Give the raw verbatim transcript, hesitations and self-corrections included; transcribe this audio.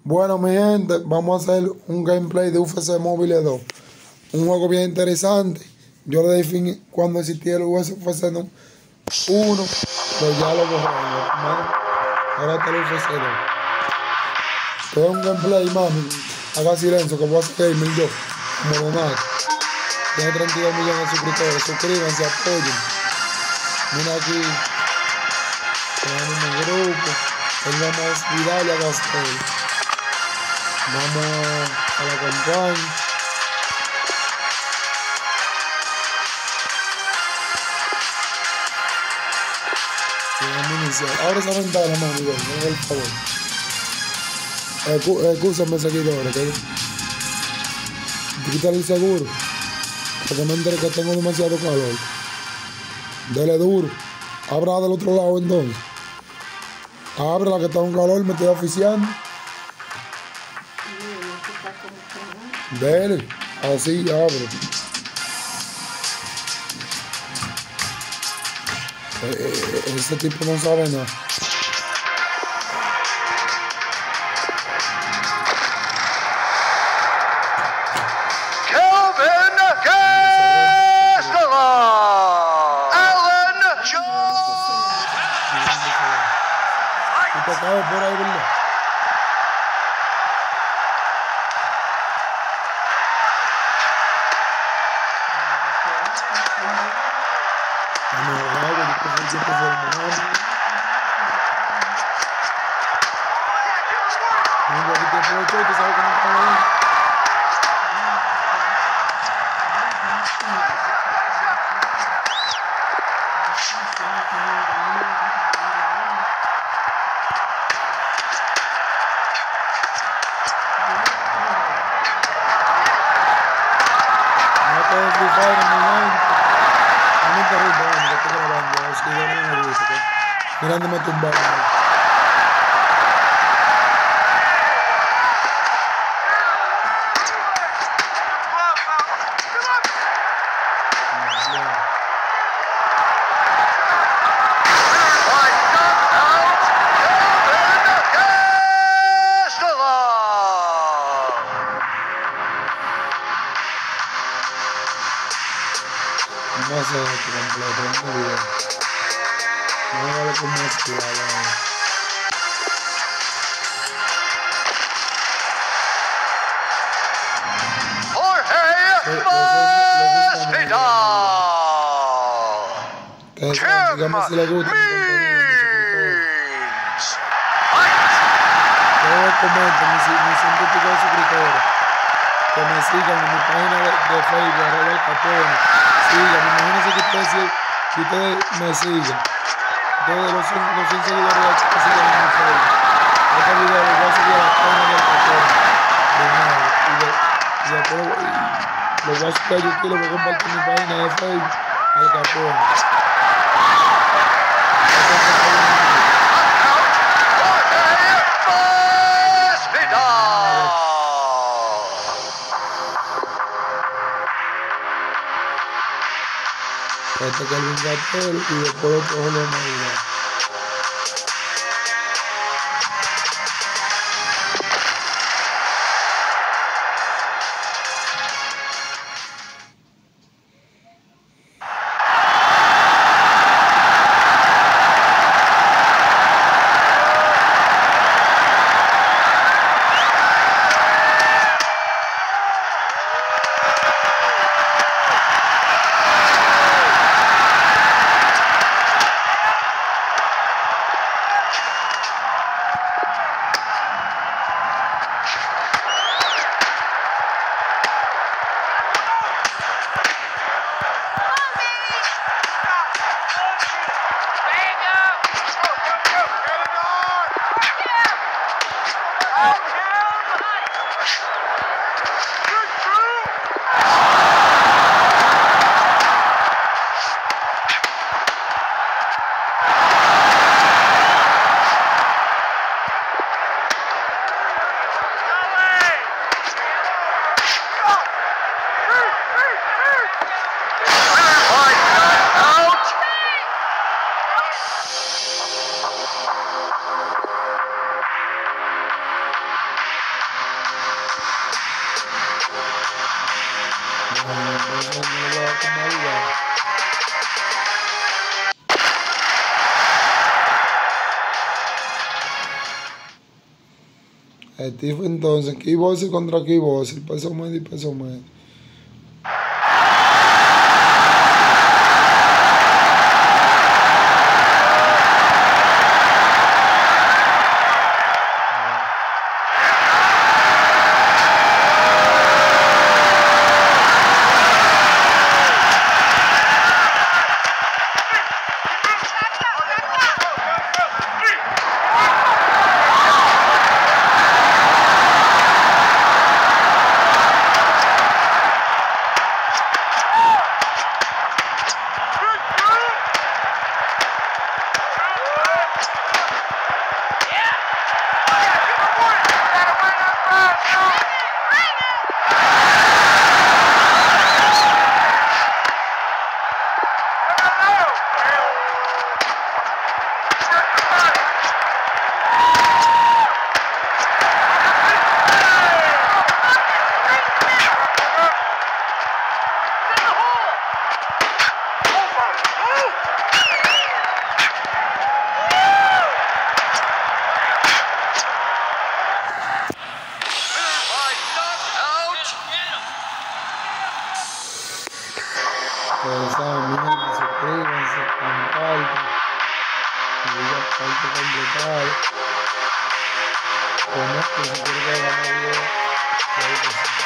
Bueno, mi gente, vamos a hacer un gameplay de U F C Mobile dos. Un juego bien interesante. Yo lo definí cuando existía el U F C uno, pero ya lo borraron. Ahora está el U F C dos. Esto es un gameplay, mami. Haga silencio, que voy a hacer gamer yo. Como normal. Tiene treinta y dos millones de suscriptores. Suscríbanse, apoyen. Mira aquí. Tenemos un grupo. Tenemos Vidal y a Gastel. Vamos a la campaña. Y vamos a iniciar. Ahora esa ventana, mami, ven, ven, por favor. Escú Excúsame, seguidores, ¿ok? Quítale el seguro. Porque me enteré que tengo demasiado calor. Dele duro. Abra del otro lado entonces. Abre la que está con calor, me estoy oficiando. Dele, así abre. Eh, ese tipo no sabe nada. Kelvin Gastelum. Alan Jones. Y tocado por ahí, ¿verdad? Mirándome tumbado. No sé esto completo, es muy bien. No me vale con más cuidado. Jorge Masvidal. Dígame si le gusta. Todos comenten, mis ciento y pico de suscriptores. Que me sigan en mi página de, de Facebook, arroba el Capone. Sigan, imagínense que ustedes, que ustedes me siguen. Ustedes los cien seguidores que sigan en mi Facebook. Este video lo voy a subir a la página del Capone. De nada. Y, de, y después lo, y, lo voy a subir a YouTube y lo voy a compartir en mi página de Facebook al Capone. Este que el Vingatel y después otro de Navidad. Entonces no lo voy a tomar igual. Steve entonces, Kickboxer contra Kickboxer, peso medio y peso medio. Ustedes saben, miren, suscríbanse, compartan, y digan parte completar. Comenten si quieren que hagamos video.